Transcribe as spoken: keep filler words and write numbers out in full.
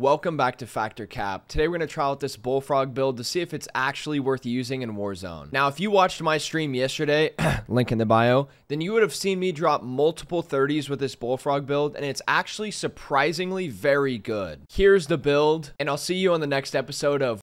Welcome back to Factor Cap. Today we're going to try out this Bullfrog build to see if it's actually worth using in Warzone. Now, if you watched my stream yesterday, link in the bio, then you would have seen me drop multiple thirties with this Bullfrog build, and it's actually surprisingly very good. Here's the build, and I'll see you on the next episode of